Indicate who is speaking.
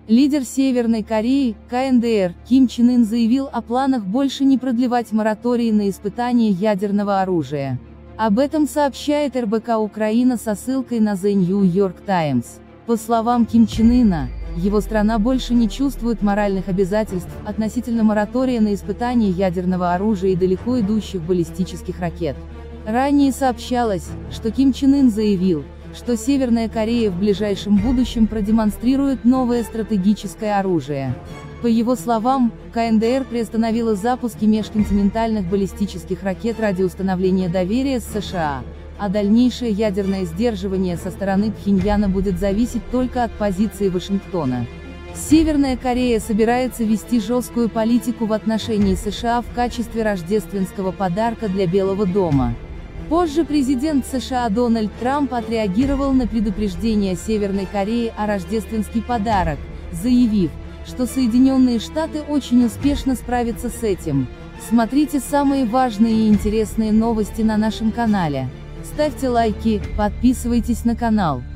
Speaker 1: Лидер Северной Кореи, КНДР, Ким Чен Ын заявил о планах больше не продлевать мораторий на испытание ядерного оружия. Об этом сообщает РБК Украина со ссылкой на The New York Times. По словам Ким Чен Ына, его страна больше не чувствует моральных обязательств относительно моратория на испытание ядерного оружия и далеко идущих баллистических ракет. Ранее сообщалось, что Ким Чен Ын заявил, что Северная Корея в ближайшем будущем продемонстрирует новое стратегическое оружие. По его словам, КНДР приостановила запуски межконтинентальных баллистических ракет ради установления доверия с США, а дальнейшее ядерное сдерживание со стороны Пхеньяна будет зависеть только от позиции Вашингтона. Северная Корея собирается вести жесткую политику в отношении США в качестве рождественского подарка для Белого дома. Позже президент США Дональд Трамп отреагировал на предупреждение Северной Кореи о рождественский подарок, заявив, что Соединенные Штаты очень успешно справятся с этим. Смотрите самые важные и интересные новости на нашем канале. Ставьте лайки, подписывайтесь на канал.